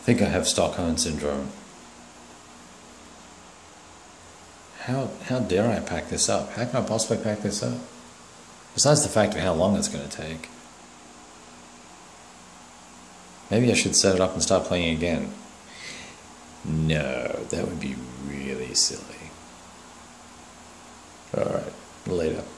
think I have Stockholm Syndrome. How dare I pack this up? How can I possibly pack this up? Besides the fact of how long it's going to take. Maybe I should set it up and start playing again. No, that would be really silly. Alright, later.